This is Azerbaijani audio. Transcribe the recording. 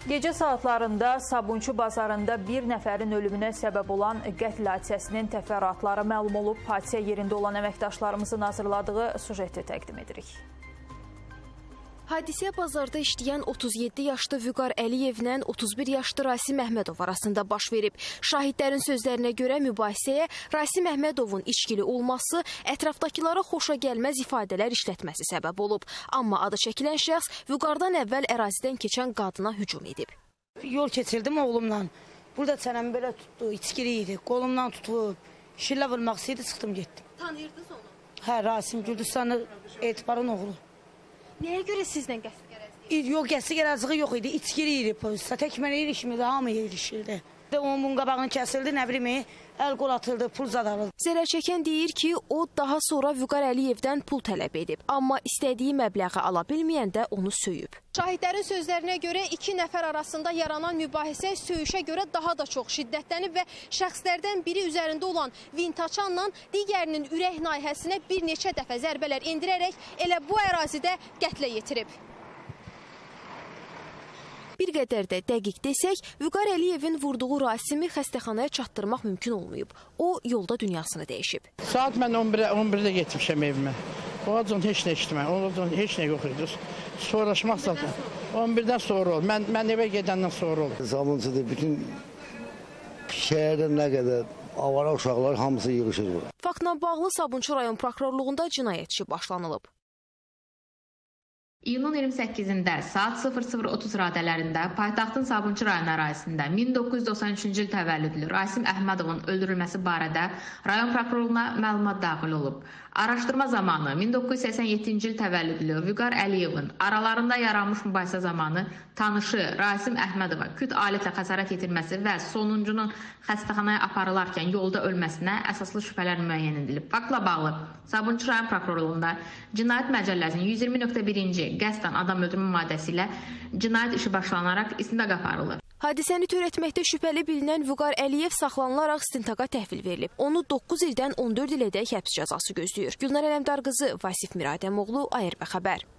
Gecə saatlarında Sabunçu bazarında bir nəfərin ölümünə səbəb olan qətl hadisəsinin təfərrüatları məlum olub. Hadisə yerində olan əməkdaşlarımızın hazırladığı sujeti təqdim edirik. Hadisə bazarda işləyən 37 yaşlı Vüqar Əliyevlə 31 yaşlı Rasim Əhmədov arasında baş verib. Şahidlərin sözlərinə görə mübahisəyə Rasim Əhmədovun içkili olması, ətrafdakılara xoşa gəlməz ifadələr işlətməsi səbəb olub. Amma adı çəkilən şəxs Vüqardan əvvəl ərazidən keçən qadına hücum edib. Yol keçirdim oğlumla. Burada çənəmi belə tutdu, içkili idi. Qolumdan tutub, şillə vurmaq istəyirdi, çıxdım getdim. Tanıyırdınız onu? Hə, Rasim Gürdistanlı Etibarın oğlu. Nəyə görə sizlə qəsd qərəzliyi? Yox, qəsd qərəzliyi yox idi, içkili idi polisdə. Tək mənə ilişmirdi, hamı ilişirdi. Onun bunun qabağını kəsildi, nə bileyim, əl qol atıldı, pul zadalıldı. Zərər çəkən deyir ki, o daha sonra Vüqar Əliyevdən pul tələb edib. Amma istədiyi məbləği ala bilməyəndə onu söyüb. Şahidlərin sözlərinə görə iki nəfər arasında yaranan mübahisə söyüşə görə daha da çox şiddətlənib və şəxslərdən biri üzərində olan vintaçanla digərinin ürək nahiyəsinə bir neçə dəfə zərbələr endirərək elə bu ərazidə qətlə yetirib. Bir qədər də dəqiq desək, Vüqar Əliyevin vurduğu Rasimi xəstəxanaya çatdırmaq mümkün olmayıb. O, yolda dünyasını dəyişib. Saat mən 11-də getmişəm evimə. O acın heç nə işləmə, o acın heç nə yox idi. Sonraşmaq zaten 11-dən sonra oldu. Mən evə gedəndən sonra oldu. Sabunçuda bütün şəhərdə nə qədər avara uşaqlar hamısı yığışır bura. Faktla bağlı Sabunçu rayon prokurorluğunda cinayət işi başlanılıb. İyunun 28-də saat 00:30 radələrində paytaxtın Sabunçu rayon ərazisində 1993-cü il təvəllüdlü Rasim Əhmədovun öldürülməsi barədə rayon prokurorluğuna məlumat daxil olub. Araşdırma zamanı 1987-ci il təvəllüdlü Vüqar Əliyevin aralarında yaranmış mübahisə zamanı tanışı Rasim Əhmədova küt alətlə xəsarət yetirməsi və sonuncunun xəstəxanaya aparılarkən yolda ölməsinə əsaslı şübhələr müəyyən edilib. Faktla bağlı Sabunçu rayon prokurorluğunda Cinayət Məcəlləsinin 120.1-ci qəsdən adam öldürmə maddəsi ilə cinayət işi başlanaraq istintaq aparılır. Hadisəni törətməkdə şübhəli bilinən Vüqar Əliyev saxlanılaraq istintaqa təhvil verilib. Onu 9 ildən 14 ilədək həbs cəzası gözləyir. Gülnar Ələmdar qızı, Vasif Miradəmoğlu, ARB xəbər.